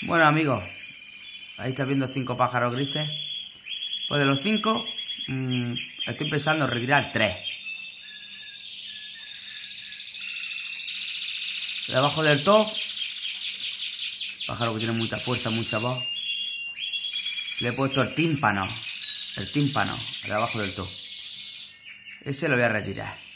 Bueno, amigos, ahí estáis viendo 5 pájaros grises. Pues de los 5, estoy pensando en retirar 3. Debajo del top, pájaro que tiene mucha fuerza, mucha voz, le he puesto el tímpano, debajo del top. Ese lo voy a retirar.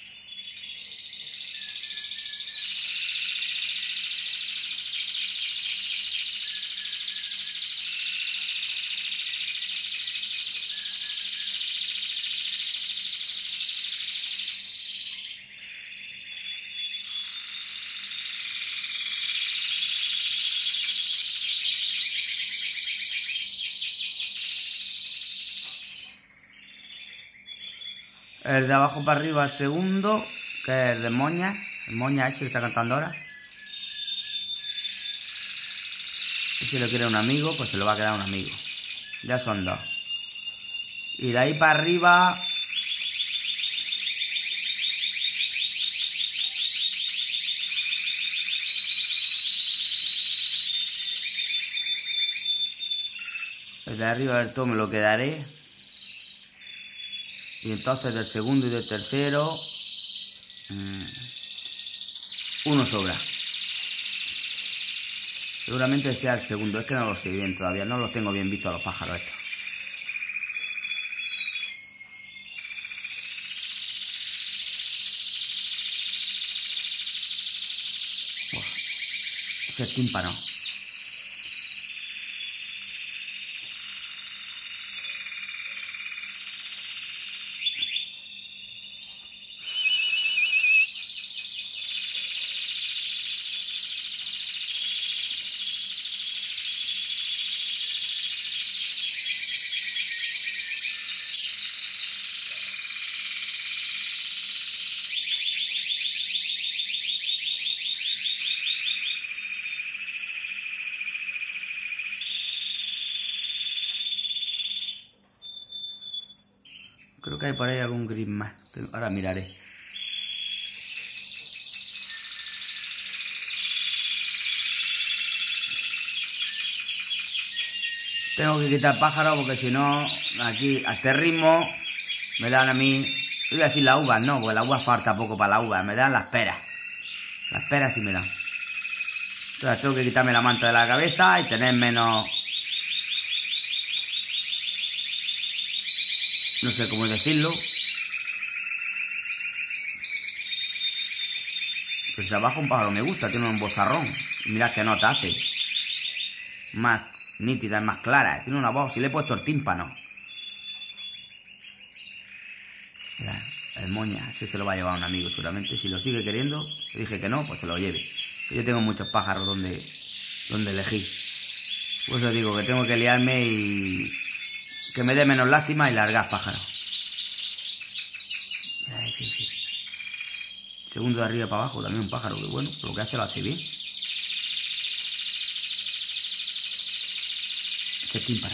El de abajo para arriba, el segundo, que es el de moña. El moña ese que está cantando ahora. Y si lo quiere un amigo, pues se lo va a quedar un amigo. Ya son 2. Y de ahí para arriba... el de arriba del todo me lo quedaré. Y entonces del segundo y del tercero, uno sobra. Seguramente sea el segundo, es que no lo sé bien todavía, no los tengo bien vistos a los pájaros estos. Uf, ese es tímpano. Creo que hay por ahí algún gris más. Ahora miraré. Tengo que quitar pájaros porque si no, aquí a este ritmo me dan a mí... Iba a decir las uvas, no, porque la uva falta poco para la uva. Me dan las peras. Las peras sí me dan. Entonces tengo que quitarme la manta de la cabeza y tener menos... No sé cómo decirlo. Pues de abajo un pájaro me gusta, tiene un bozarrón. Mirad qué nota hace. Más nítida, más clara. Tiene una voz, si le he puesto el tímpano. Mirad, el moña, ese se lo va a llevar un amigo seguramente. Si lo sigue queriendo, le dije que no, pues se lo lleve. Yo tengo muchos pájaros donde elegir. Pues os digo que tengo que liarme y... que me dé menos lástima y largar pájaros. Sí. Segundo de arriba para abajo, también un pájaro que bueno, lo que hace lo hace bien. Ese tímpano.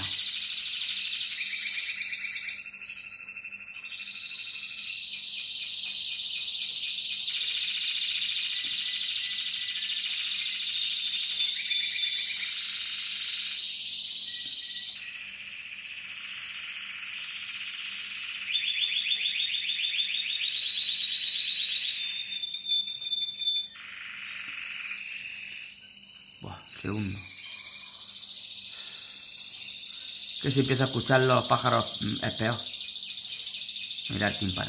Segundo. Que si empiezo a escuchar los pájaros es peor. Mira el tímpano.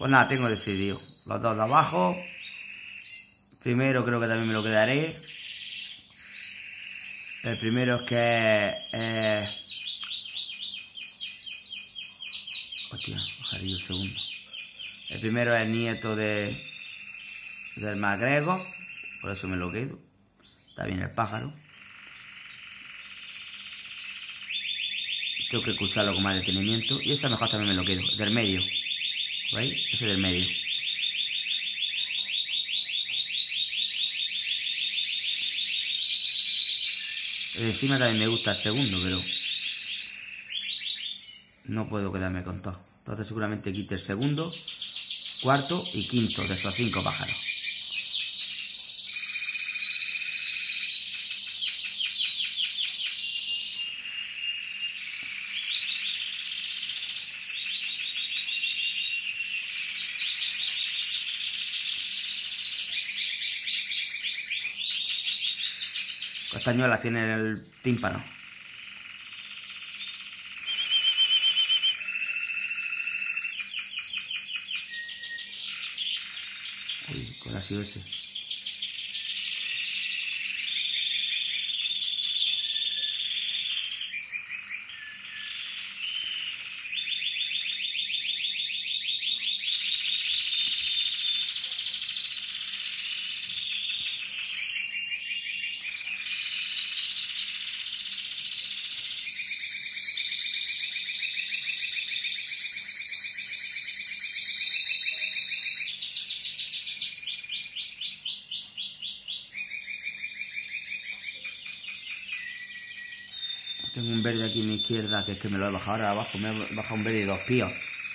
Pues nada, tengo decidido. Los dos de abajo. Primero creo que también me lo quedaré. El primero es que... hostia, pajarillo el segundo. El primero es el nieto del McGregor. Por eso me lo quedo. Está bien el pájaro. Tengo que escucharlo con más detenimiento. Y ese mejor también me lo quedo. Del medio. ¿Veis? Ese del medio. Encima también me gusta el segundo, pero no puedo quedarme con todo. Entonces seguramente quite el segundo, cuarto y quinto de esos 5 pájaros. Castañuelas tiene en el tímpano. Uy, ¿cuál ha sido ese? Tengo un verde aquí a mi izquierda, que es que me lo he bajado ahora abajo. Me he bajado un verde y 2 píos.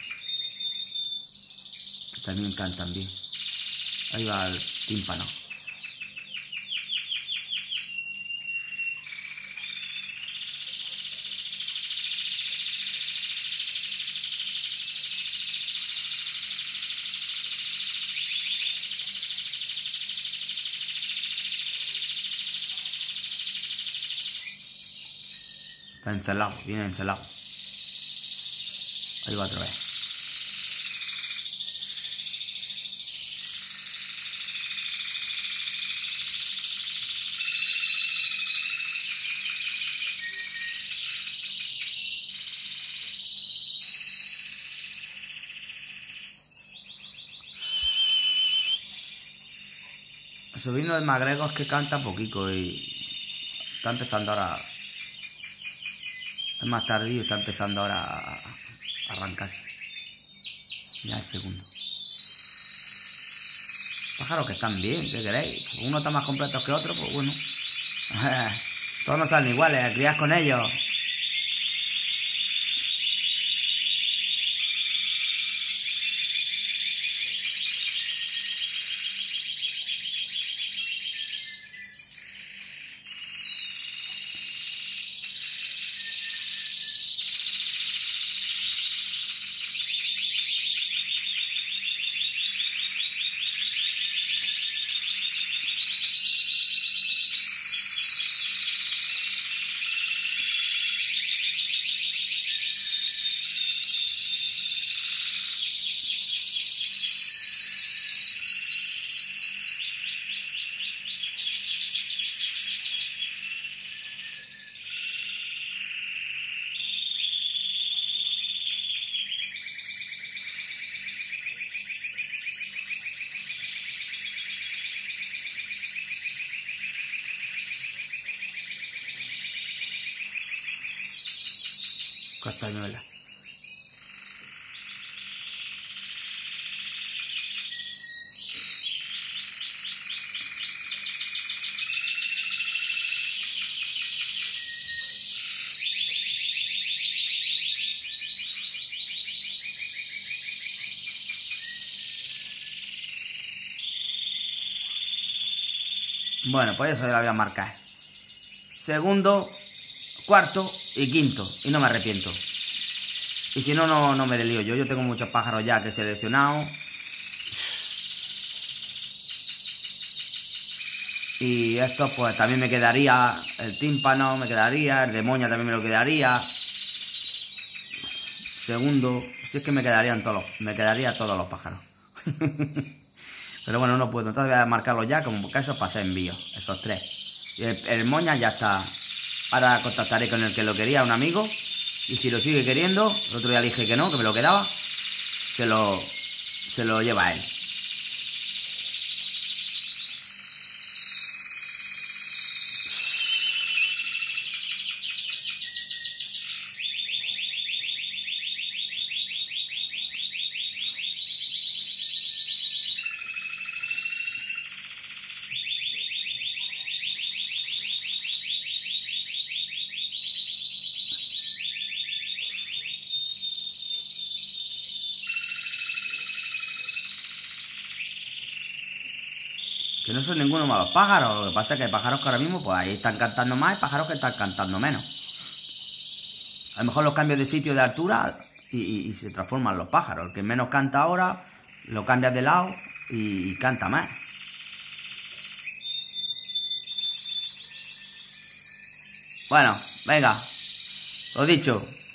Que también cantan bien. Ahí va el tímpano. Está encelado, viene encelado. Ahí va otra vez. El sobrino del McGregor es que canta poquito y está empezando ahora. Es más tardío, está empezando ahora a arrancarse. Ya el segundo. Pájaros que están bien, ¿qué queréis? Uno está más completo que otro, pues bueno. Todos no salen iguales, crías con ellos. Castañuela. Bueno, pues eso ya lo voy a marcar. Segundo, cuarto y quinto. Y no me arrepiento. Y si no, no me lío yo. Yo tengo muchos pájaros ya que he seleccionado. Y estos pues también me quedaría. El tímpano me quedaría. El de moña también me lo quedaría. segundo, si es que me quedaría todos los pájaros. Pero bueno, no puedo, entonces voy a marcarlos ya como casos para hacer envíos, esos 3. Y el moña ya está. Ahora contactaré con el que lo quería, un amigo, y si lo sigue queriendo, el otro día le dije que no, que me lo quedaba, se lo lleva a él. Que no son ninguno malos pájaros, lo que pasa es que hay pájaros que ahora mismo pues ahí están cantando más y pájaros que están cantando menos. A lo mejor los cambios de sitio de altura y se transforman los pájaros. El que menos canta ahora, lo cambias de lado y canta más. Bueno, venga, lo dicho.